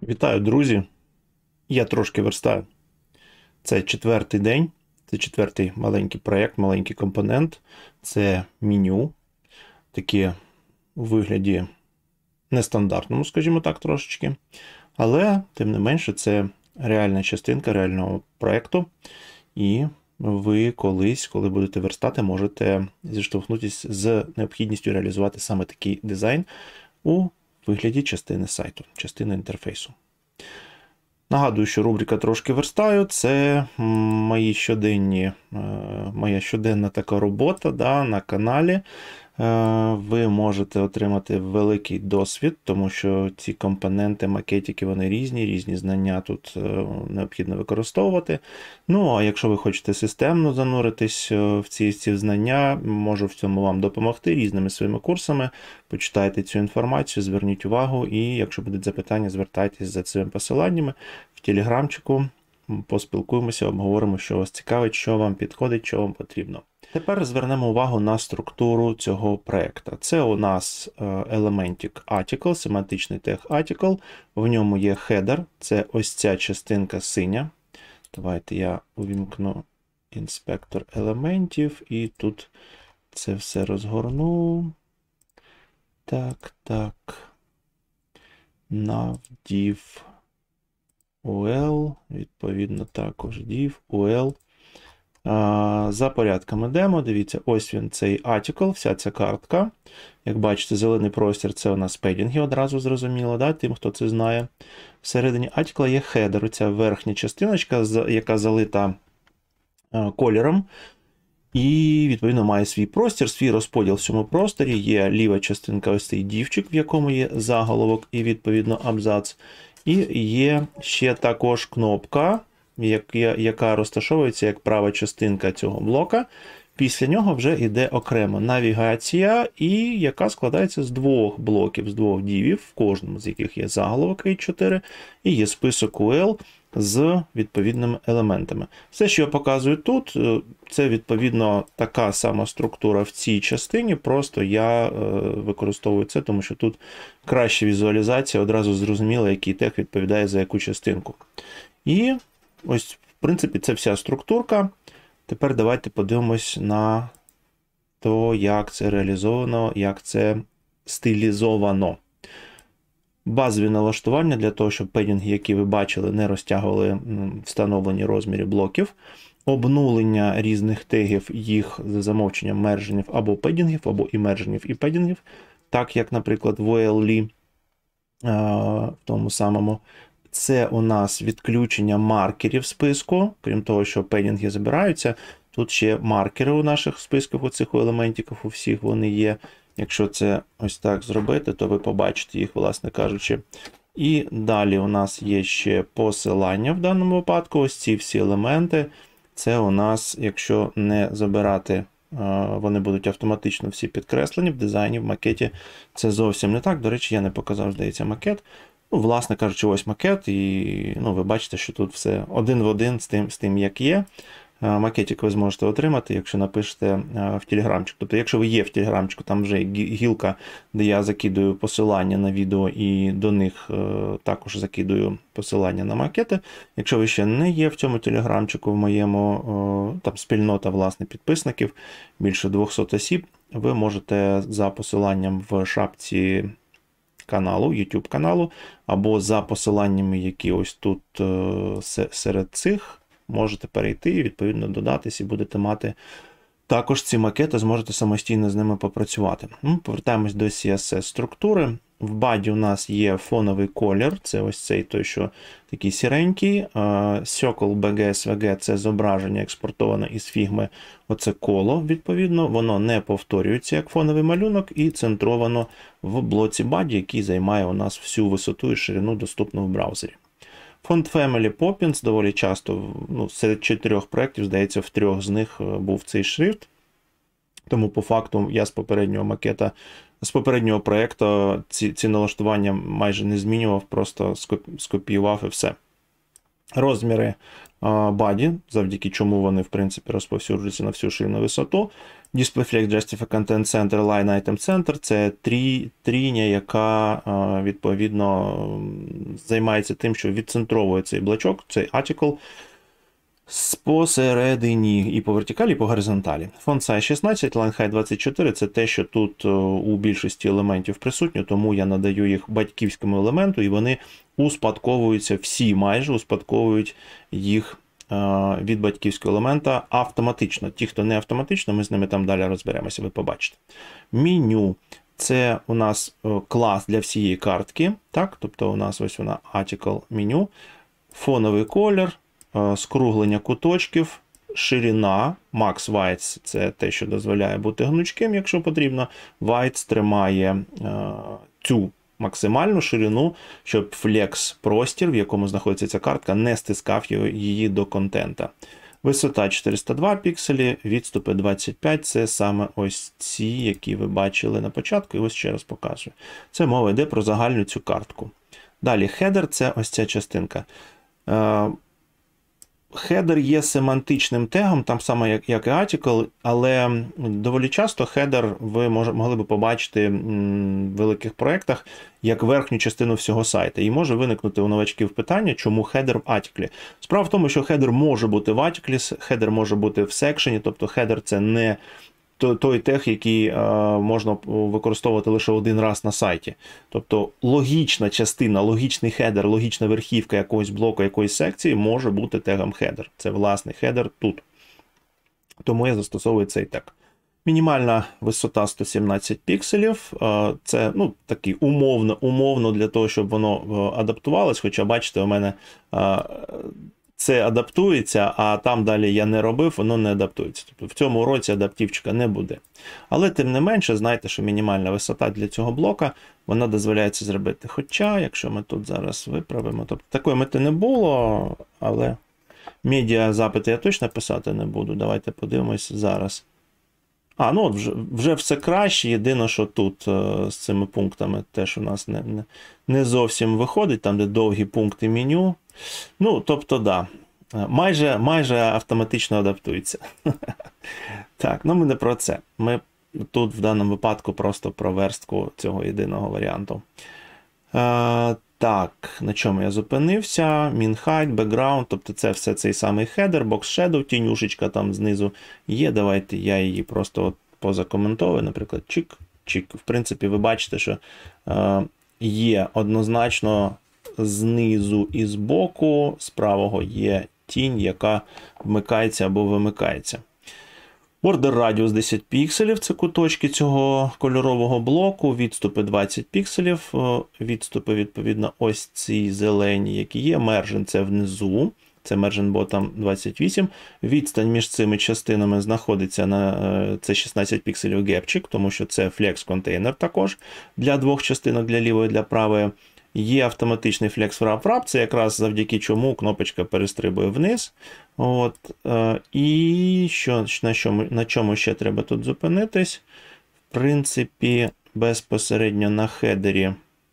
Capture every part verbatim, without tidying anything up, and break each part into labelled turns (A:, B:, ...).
A: Вітаю, друзі! Я трошки верстаю. Це четвертий день, це четвертий маленький проєкт, маленький компонент. Це меню. Таке у вигляді нестандартному, скажімо так, трошечки. Але, тим не менше, це реальна частинка реального проєкту. І ви колись, коли будете верстати, можете зіштовхнутися з необхідністю реалізувати саме такий дизайн у вигляді частини сайту, частини інтерфейсу. Нагадую, що рубрика «Трошки верстаю» – це мої щоденні, моя щоденна така робота да, на каналі. Ви можете отримати великий досвід, тому що ці компоненти, макетики, вони різні, різні знання тут необхідно використовувати. Ну, а якщо ви хочете системно зануритись в ці, ці знання, можу в цьому вам допомогти різними своїми курсами. Почитайте цю інформацію, зверніть увагу, і якщо будуть запитання, звертайтесь за цими посиланнями в телеграмчику, поспілкуємося, обговоримо, що вас цікавить, що вам підходить, що вам потрібно. Тепер звернемо увагу на структуру цього проєкту. Це у нас елементик article, семантичний тег article. В ньому є хедер, це ось ця частинка синя. Давайте я увімкну інспектор елементів і тут це все розгорну. Так, так. Nav div ul, відповідно також div ul. За порядком ідемо, дивіться, ось він, цей article, вся ця картка. Як бачите, зелений простір – це у нас педінги, одразу зрозуміло, да? Тим, хто це знає. Всередині article є хедер, ця верхня частиночка, яка залита кольором. І, відповідно, має свій простір, свій розподіл в цьому просторі. Є ліва частинка, ось цей дівчик, в якому є заголовок і, відповідно, абзац. І є ще також кнопка, яка розташовується як права частинка цього блока. Після нього вже йде окремо навігація, і яка складається з двох блоків, з двох дівів, в кожному з яких є заголовок ей чотири, і є список ю ел з відповідними елементами. Все, що я показую тут, це відповідно така сама структура в цій частині, просто я використовую це, тому що тут краща візуалізація, одразу зрозуміло, який тег відповідає за яку частинку. І ось, в принципі, це вся структурка. Тепер давайте подивимось на те, як це реалізовано, як це стилізовано. Базові налаштування для того, щоб педінги, які ви бачили, не розтягували встановлені розміри блоків. Обнулення різних тегів, їх за замовченням мерженів або педінгів, або і мерженів, і педінгів. Так, як, наприклад, в ю ел ел в тому самому. Це у нас відключення маркерів списку, крім того, що педінги забираються. Тут ще маркери у наших списках, у цих елементів, у всіх вони є. Якщо це ось так зробити, то ви побачите їх, власне кажучи. І далі у нас є ще посилання в даному випадку. Ось ці всі елементи. Це у нас, якщо не забирати, вони будуть автоматично всі підкреслені в дизайні, в макеті. Це зовсім не так. До речі, я не показав, здається, макет. Ну, власне кажучи, ось макет, і ну, ви бачите, що тут все один в один з тим, з тим, як є. Макетик ви зможете отримати, якщо напишете в телеграмчик. Тобто, якщо ви є в телеграмчику, там вже гілка, де я закидую посилання на відео, і до них також закидую посилання на макети. Якщо ви ще не є в цьому телеграмчику, в моєму, там спільнота, власне, підписників, більше двохсот осіб, ви можете за посиланням в шапці каналу, YouTube каналу, або за посиланнями, які ось тут серед цих, можете перейти і, відповідно, додатись, і будете мати також ці макети, зможете самостійно з ними попрацювати. Ну, повертаємось до сі ес ес-структури. В баді у нас є фоновий колір, це ось цей той, що такий сіренький. Circle бі джі ес ві джі – це зображення експортоване із фігми, оце коло, відповідно, воно не повторюється як фоновий малюнок і центровано в блоці баді, який займає у нас всю висоту і ширину, доступну в браузері. Font Family Poppins доволі часто, ну, серед чотирьох проєктів, здається, в трьох з них був цей шрифт. Тому, по факту, я з попереднього макета, з попереднього проєкту ці, ці налаштування майже не змінював, просто скопіював і все. Розміри баді, завдяки чому вони, в принципі, розповсюджуються на всю ширину висоту. DisplayFlex Justify Content Center, Line Item Center – це трі, трійня, яка відповідно займається тим, що відцентровує цей блочок, цей article, посередині і по вертикалі, і по горизонталі. Font size шістнадцять, line height двадцять чотири – це те, що тут у більшості елементів присутньо, тому я надаю їх батьківському елементу, і вони успадковуються, всі майже успадковують їх від батьківського елемента автоматично. Ті, хто не автоматично, ми з ними там далі розберемося, ви побачите. Меню – це у нас клас для всієї картки, так? Тобто у нас ось вона article меню, фоновий колір, скруглення куточків, ширина, max width – це те, що дозволяє бути гнучким, якщо потрібно. Width тримає цю максимальну ширину, щоб флекс-простір, в якому знаходиться ця картка, не стискав її до контента. Висота чотириста два пікселі, відступи двадцять п'ять, це саме ось ці, які ви бачили на початку, і ось ще раз показую. Це мова йде про загальну цю картку. Далі, хедер – це ось ця частинка. Хедер є семантичним тегом, там саме як, як і article, але доволі часто хедер ви мож, могли б побачити в великих проєктах як верхню частину всього сайту. І може виникнути у новачків питання, чому хедер в article. Справа в тому, що хедер може бути в article, хедер може бути в секшені, тобто хедер – це не той тег, який е, можна використовувати лише один раз на сайті. Тобто логічна частина, логічний хедер, логічна верхівка якогось блоку, якоїсь секції може бути тегом хедер. Це власний хедер тут. Тому я застосовую цей тег. Мінімальна висота сто сімнадцять пікселів. Е, це ну, такий умовно, умовно для того, щоб воно адаптувалось. Хоча, бачите, у мене е, це адаптується, а там далі я не робив, воно не адаптується. Тобто в цьому уроці адаптивчика не буде. Але тим не менше, знайте, що мінімальна висота для цього блока, вона дозволяє це зробити. Хоча, якщо ми тут зараз виправимо, тобто такої мети не було, але медіа запити я точно писати не буду. Давайте подивимось зараз. А, ну от вже, вже все краще, єдине, що тут е, з цими пунктами теж у нас не, не, не зовсім виходить, там де довгі пункти меню. Ну, тобто, да, майже, майже автоматично адаптується. Так, ну ми не про це. Ми тут в даному випадку просто про верстку цього єдиного варіанту. Е, так, на чому я зупинився? Min height, background, тобто це все цей самий хедер, box shadow, тінюшечка там знизу є. Давайте я її просто от позакоментовую, наприклад, чик, чик. В принципі, ви бачите, що е, є однозначно знизу і збоку, з правого є тінь, яка вмикається або вимикається. Border радіус десять пікселів, це куточки цього кольорового блоку, відступи двадцять пікселів, відступи, відповідно, ось ці зелені, які є, Margin це внизу, це Margin Bottom двадцять вісім, відстань між цими частинами знаходиться на це шістнадцять пікселів гепчик, тому що це Flex контейнер також для двох частинок, для лівої і для правої. Є автоматичний Flex Wrap Wrap, це якраз завдяки чому кнопочка перестрибує вниз. От, е, і що, на, чому, на чому ще треба тут зупинитись? В принципі, безпосередньо на хедері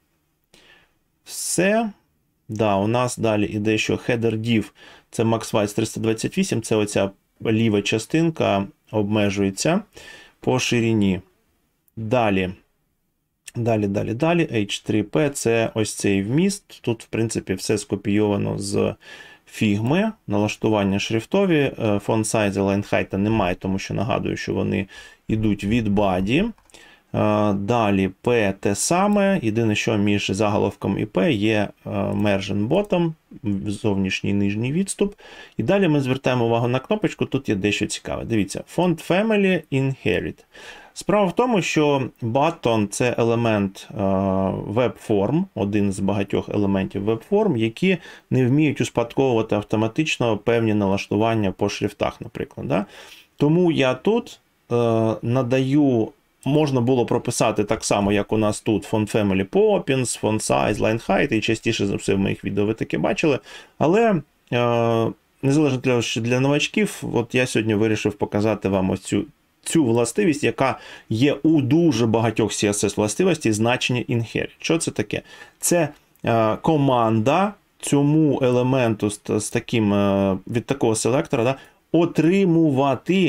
A: все. Да, у нас далі іде, що header div – це max width триста двадцять вісім, це оця ліва частинка обмежується по ширині. Далі. Далі, далі, далі, ейч три пі – це ось цей вміст. Тут, в принципі, все скопійовано з фігми, налаштування шрифтові. Font size, line height немає, тому що нагадую, що вони йдуть від body. Далі P те саме, єдине, що між заголовком і P є Margin Bottom, зовнішній нижній відступ. І далі ми звертаємо увагу на кнопочку, тут є дещо цікаве. Дивіться, Font Family Inherit. Справа в тому, що button – це елемент веб-форм, один з багатьох елементів веб-форм, які не вміють успадковувати автоматично певні налаштування по шрифтах, наприклад. Да? Тому я тут е, надаю, можна було прописати так само, як у нас тут Font Family Poppins, Font Size, Line Height, і частіше за все в моїх відео ви таке бачили. Але е, незалежно для, для новачків, от я сьогодні вирішив показати вам ось цю Цю властивість, яка є у дуже багатьох сі ес ес властивостей, значення inherit. Що це таке? Це е, команда цьому елементу з, з таким, е, від такого селектора, да, отримувати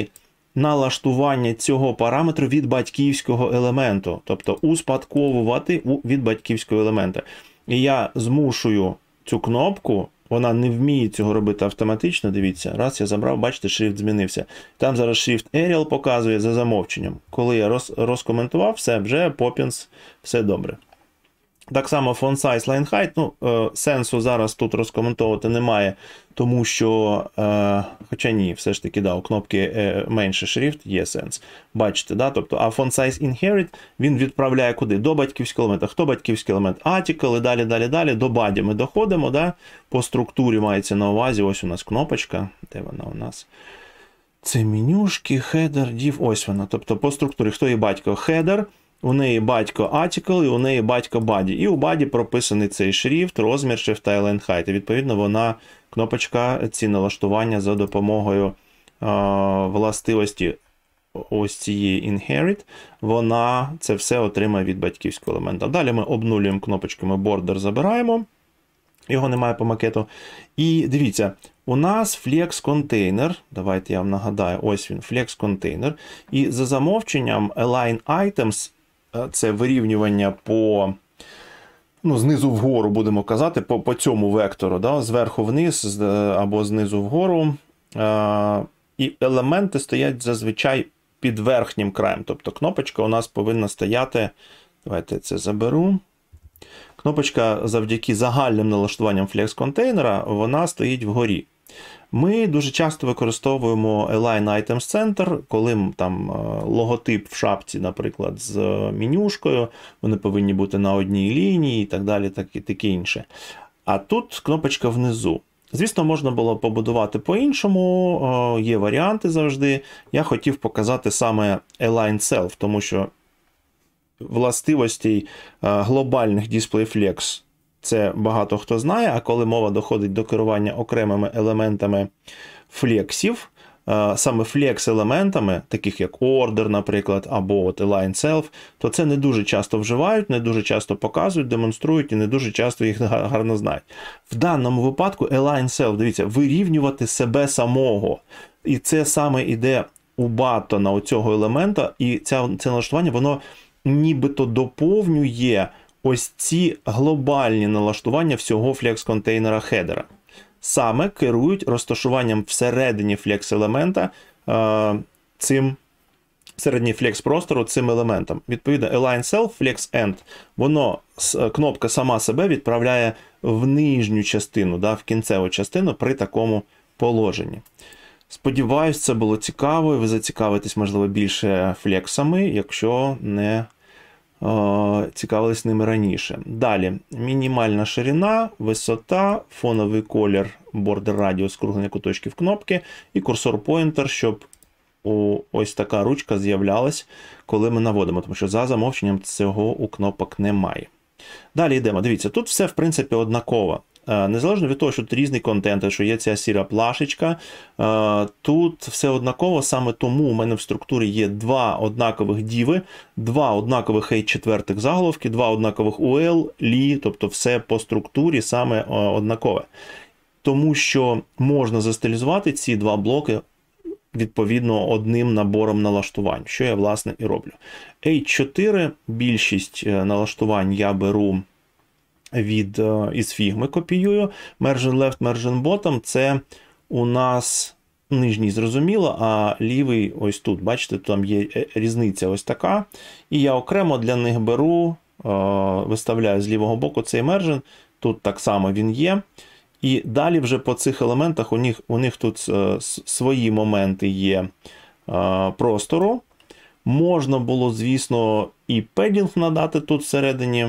A: налаштування цього параметру від батьківського елементу, тобто успадковувати від батьківського елемента. І я змушую цю кнопку, вона не вміє цього робити автоматично, дивіться, раз я забрав, бачите, шрифт змінився. Там зараз шрифт Arial показує за замовченням. Коли я роз, розкоментував, все, вже Poppins, все добре. Так само font size, line height, ну, е, сенсу зараз тут розкоментовувати немає, тому що, е, хоча ні, все ж таки, да, у кнопки е, менше шрифт є сенс. Бачите, да? Тобто, а font size inherit, він відправляє куди? До батьківського елемента. Хто батьківський елемент? Article, і далі, далі, далі, до body ми доходимо, да? По структурі мається на увазі, ось у нас кнопочка, де вона у нас? Це менюшки, header, div, ось вона. Тобто, по структурі, хто є батько? Header. У неї батько article і у неї батько body. І у body прописаний цей шрифт, розмір, шрифта і line height. І відповідно вона, кнопочка, ці налаштування за допомогою е, властивості ось цієї inherit, вона це все отримає від батьківського елемента. Далі ми обнулюємо кнопочками border, забираємо. Його немає по макету. І дивіться, у нас flex container, давайте я вам нагадаю, ось він, flex container. І за замовченням align items, це вирівнювання по, ну, знизу вгору, будемо казати, по, по цьому вектору, да, зверху вниз або знизу вгору. І елементи стоять зазвичай під верхнім краєм. Тобто кнопочка у нас повинна стояти, давайте це заберу. Кнопочка завдяки загальним налаштуванням Flex контейнера, вона стоїть вгорі. Ми дуже часто використовуємо Align Items Center, коли там логотип в шапці, наприклад, з менюшкою, вони повинні бути на одній лінії і так далі, так і таке інше. А тут кнопочка внизу. Звісно, можна було побудувати по-іншому, є варіанти завжди. Я хотів показати саме Align Self, тому що властивостей глобальних DisplayFlex це багато хто знає, а коли мова доходить до керування окремими елементами флексів, саме флекс-елементами, таких як Order, наприклад, або от Align Self, то це не дуже часто вживають, не дуже часто показують, демонструють і не дуже часто їх гарно знають. В даному випадку Align Self, дивіться, вирівнювати себе самого. І це саме іде у баттона оцього елемента, і ця, це налаштування, воно нібито доповнює ось ці глобальні налаштування всього флекс-контейнера хедера. Саме керують розташуванням всередині флекс-елемента цим, всередині флекс-простору цим елементом. Відповідно, Align Self, Flex End, воно, кнопка сама себе відправляє в нижню частину, да, в кінцеву частину при такому положенні. Сподіваюсь, це було цікаво, і ви зацікавитесь, можливо, більше флексами, якщо не е, цікавились ними раніше. Далі, мінімальна ширина, висота, фоновий колір, бордер радіус, скруглення куточків кнопки і курсор-поінтер, щоб у, ось така ручка з'являлась, коли ми наводимо, тому що за замовченням цього у кнопок немає. Далі йдемо. Дивіться, тут все, в принципі, однаково. Незалежно від того, що тут різний контент, що є ця сіра плашечка, тут все однаково, саме тому у мене в структурі є два однакових діви, два однакових ейч чотири заголовки, два однакових ю ел, лі, тобто все по структурі саме однакове. Тому що можна застилізувати ці два блоки відповідно одним набором налаштувань, що я, власне, і роблю. ейч чотири, більшість налаштувань я беру від, із фігми, копіюю. Margin left, margin bottom – це у нас нижній, зрозуміло, а лівий ось тут. Бачите, там є різниця ось така. І я окремо для них беру, виставляю з лівого боку цей margin. Тут так само він є. І далі вже по цих елементах у них, у них тут свої моменти є простору. Можна було, звісно, і педінг надати тут всередині.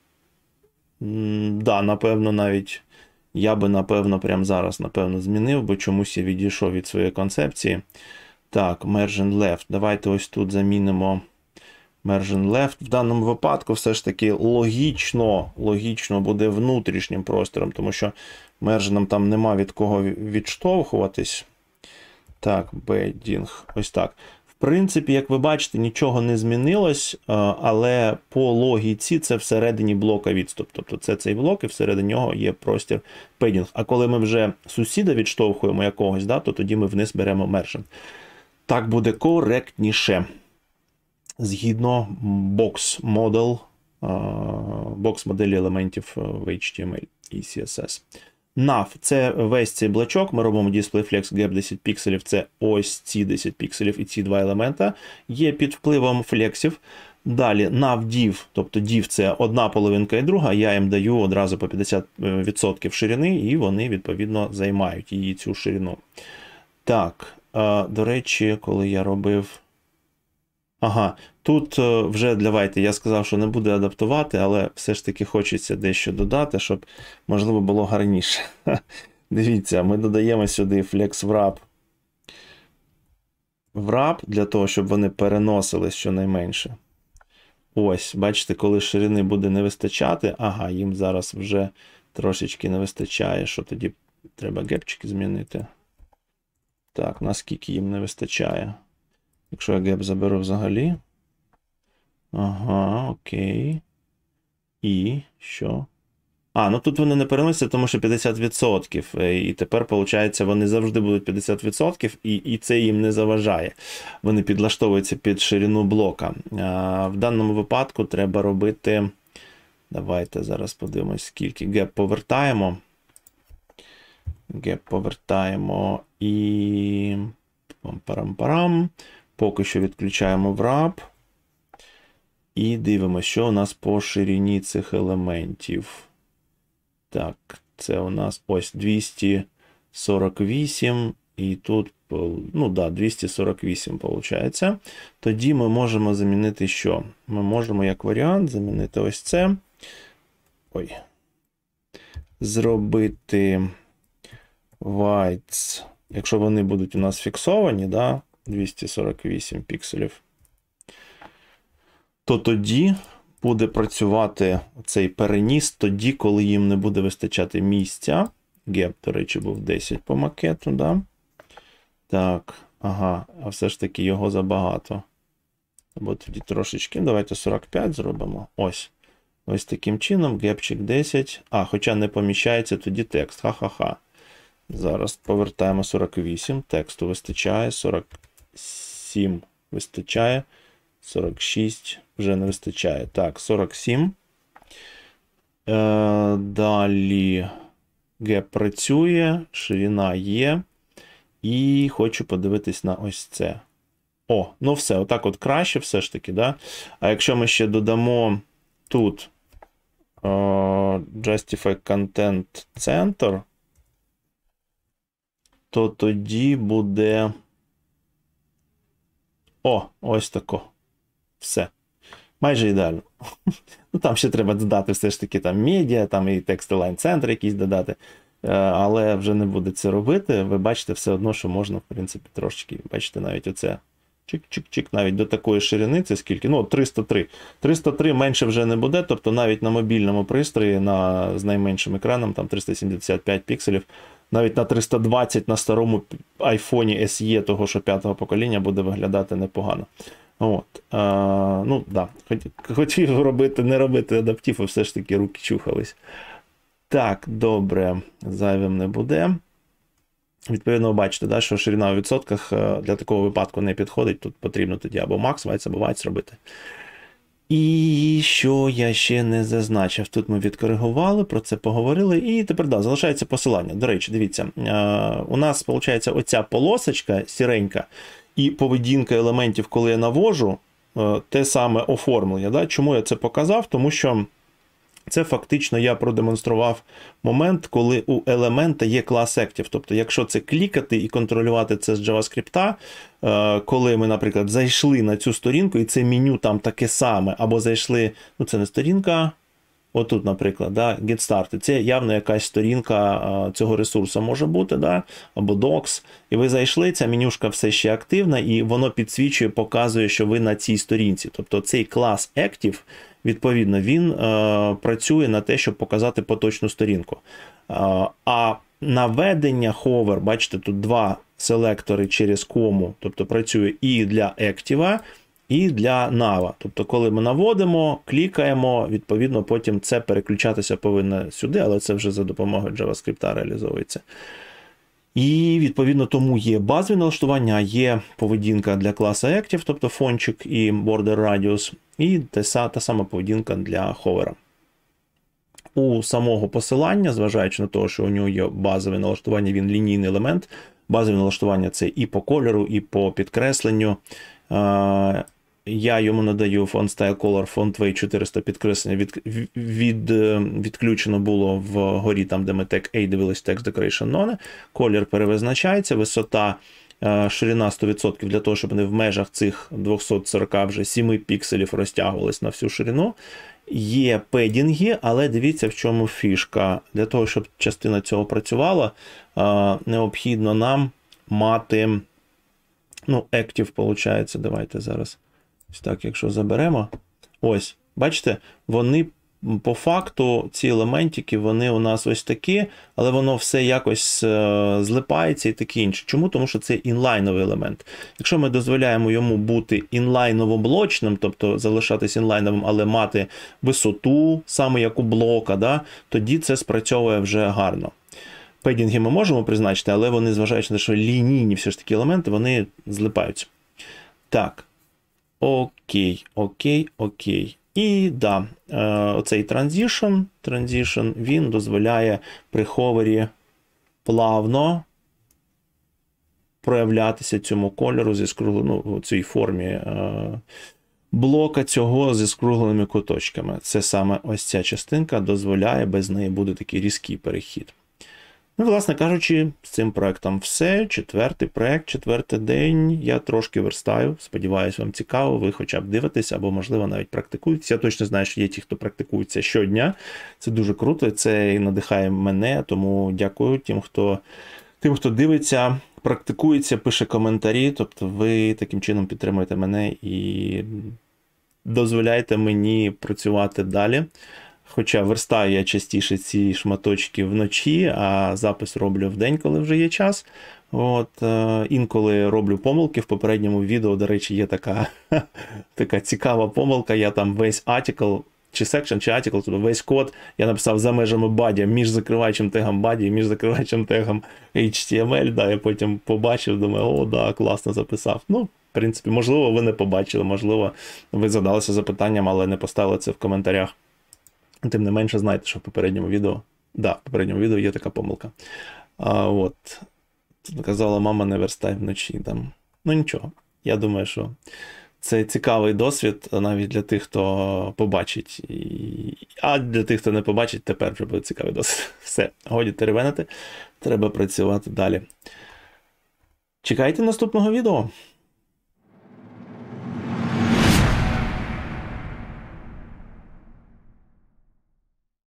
A: Да, напевно, навіть я би, напевно, прямо зараз, напевно, змінив, бо чомусь я відійшов від своєї концепції. Так, margin left. Давайте ось тут замінимо margin left. В даному випадку все ж таки логічно, логічно буде внутрішнім простором, тому що маржином там нема від кого відштовхуватись. Так, бедінг. Ось так. В принципі, як ви бачите, нічого не змінилось, але по логіці це всередині блока відступ. Тобто це цей блок і всередині нього є простір педінг. А коли ми вже сусіда відштовхуємо якогось, да, то тоді ми вниз беремо маржин. Так буде коректніше. Згідно box model, box моделі елементів в ейч ті ем ель і сі ес ес. Nav – це весь цей блочок, ми робимо DisplayFlex Gap десять пікселів, це ось ці десять пікселів і ці два елемента, є під впливом флексів. Далі NavDiv, тобто div – це одна половинка і друга, я їм даю одразу по п'ятдесят відсотків ширини, і вони, відповідно, займають її цю ширину. Так, до речі, коли я робив... Ага, тут вже, давайте, я сказав, що не буде адаптувати, але все ж таки хочеться дещо додати, щоб, можливо, було гарніше. Дивіться, ми додаємо сюди Flex Wrap. Wrap для того, щоб вони переносились щонайменше. Ось, бачите, коли ширини буде не вистачати, ага, їм зараз вже трошечки не вистачає, що тоді треба гепчики змінити. Так, наскільки їм не вистачає. Якщо я геп заберу взагалі. Ага, окей. І що? А, ну тут вони не переносяться, тому що п'ятдесят відсотків. І тепер, виходить, вони завжди будуть п'ятдесят відсотків, і, і це їм не заважає. Вони підлаштовуються під ширину блока. А, в даному випадку треба робити... Давайте зараз подивимось, скільки. Геп повертаємо. Геп повертаємо і... Пам-парам-парам. Поки що відключаємо wrap. І дивимося, що у нас по ширині цих елементів. Так, це у нас ось двісті сорок вісім. І тут, ну да, двісті сорок вісім виходить. Тоді ми можемо замінити що? Ми можемо, як варіант, замінити ось це. Ой. Зробити whites. Якщо вони будуть у нас фіксовані, да, двісті сорок вісім пікселів, то тоді буде працювати цей переніс тоді, коли їм не буде вистачати місця. Геп, до речі, був десять по макету, да? Так, ага, а все ж таки його забагато. Або тоді трошечки, давайте сорок п'ять зробимо. Ось. Ось таким чином, гепчик десять. А, хоча не поміщається тоді текст, ха-ха-ха. Зараз повертаємо сорок вісім, тексту вистачає, сорок сім вистачає, сорок шість вже не вистачає. Так, сорок сім. Е, далі геп працює, ширина є. І хочу подивитись на ось це. О, ну все, отак от краще все ж таки, да? А якщо ми ще додамо тут uh, Justify Content Center, то тоді буде... О, ось тако. Все. Майже ідеально. Ну, там ще треба додати все ж таки там медіа, там і текст-лайн центр якийсь додати. Але вже не буде це робити. Ви бачите все одно, що можна, в принципі, трошечки. Бачите, навіть оце чик-чик-чик, навіть до такої ширини, це скільки? Ну, триста три. триста три менше вже не буде, тобто навіть на мобільному пристрої на, з найменшим екраном, там триста сімдесят п'ять пікселів, навіть на триста двадцять на старому айфоні ес і того, що п'ятого покоління, буде виглядати непогано. От. А, ну, да. Хотів робити, не робити адаптив, а все ж таки руки чухались. Так, добре, зайвим не буде. Відповідно, бачите, да, що ширина у відсотках для такого випадку не підходить. Тут потрібно тоді або max, whites, або whites робити. І що я ще не зазначив? Тут ми відкоригували, про це поговорили. І тепер, да, залишається посилання. До речі, дивіться, у нас, виходить, оця полосочка сіренька і поведінка елементів, коли я навожу, те саме оформлення. Да? Чому я це показав? Тому що це фактично я продемонстрував момент, коли у елемента є клас Active. Тобто, якщо це клікати і контролювати це з JavaScript, коли ми, наприклад, зайшли на цю сторінку, і це меню там таке саме, або зайшли, ну це не сторінка, отут, наприклад, да, Get Started. Це явно якась сторінка цього ресурсу може бути, да, або Docs. І ви зайшли, ця менюшка все ще активна, і воно підсвічує, показує, що ви на цій сторінці. Тобто цей клас Active, відповідно, він е, працює на те, щоб показати поточну сторінку. Е, а наведення hover, бачите, тут два селектори через кому, тобто працює і для Active, і для Nav. Тобто, коли ми наводимо, клікаємо, відповідно, потім це переключатися повинно сюди, але це вже за допомогою JavaScript реалізовується. І, відповідно, тому є базові налаштування, є поведінка для класу Active, тобто фончик і Border Radius, і та, та сама поведінка для ховера. У самого посилання, зважаючи на те, що у нього є базове налаштування, він лінійний елемент, базове налаштування це і по кольору, і по підкресленню. Я йому надаю font style color, font weight чотириста підкреслення, від, від, відключено було вгорі, там де ми тег A дивились, text decoration none, колір перевизначається, висота, ширина сто відсотків для того, щоб вони в межах цих двісті сорок вже сім пікселів розтягувались на всю ширину. Є педінги, але дивіться, в чому фішка. Для того, щоб частина цього працювала, необхідно нам мати, ну, active, виходить, давайте зараз, ось так, якщо заберемо, ось, бачите, вони по факту, ці елементики, вони у нас ось такі, але воно все якось злипається і таке інше. Чому? Тому що це інлайновий елемент. Якщо ми дозволяємо йому бути інлайново-блочним, тобто залишатись інлайновим, але мати висоту, саме як у блока, да, тоді це спрацьовує вже гарно. Педінги ми можемо призначити, але вони, зважаючи на те, що лінійні все ж таки елементи, вони злипаються. Так. Окей, окей, окей. І да, оцей transition, transition, він дозволяє при ховері плавно проявлятися цьому кольору зі скругленою, ну, у цій формі блока цього зі скругленими куточками. Це саме ось ця частинка дозволяє, без неї буде такий різкий перехід. Ну, власне кажучи, з цим проектом все. Четвертий проект, четвертий день. Я трошки верстаю. Сподіваюсь, вам цікаво. Ви хоча б дивитесь, або, можливо, навіть практикуєтеся. Я точно знаю, що є ті, хто практикується щодня. Це дуже круто. Це і надихає мене. Тому дякую тим, хто, тим, хто дивиться, практикується, пише коментарі. Тобто ви таким чином підтримуєте мене і дозволяєте мені працювати далі. Хоча верстаю я частіше ці шматочки вночі, а запис роблю вдень, коли вже є час. От, е, інколи роблю помилки. В попередньому відео, до речі, є така, така цікава помилка. Я там весь article, чи section, чи article, тобто весь код я написав за межами body, між закриваючим тегом body і між закриваючим тегом ейч ті ем ель. Да, я потім побачив, думаю, о, да, класно записав. Ну, в принципі, можливо, ви не побачили, можливо, ви задалися запитанням, але не поставили це в коментарях. Тим не менше, знаєте, що в попередньому відео, да, в попередньому відео є така помилка. А, от, казала, мама, не верстай вночі. Там. Ну нічого, я думаю, що це цікавий досвід навіть для тих, хто побачить. І... А для тих, хто не побачить, тепер вже буде цікавий досвід. Все, годі теревенити, треба працювати далі. Чекайте наступного відео.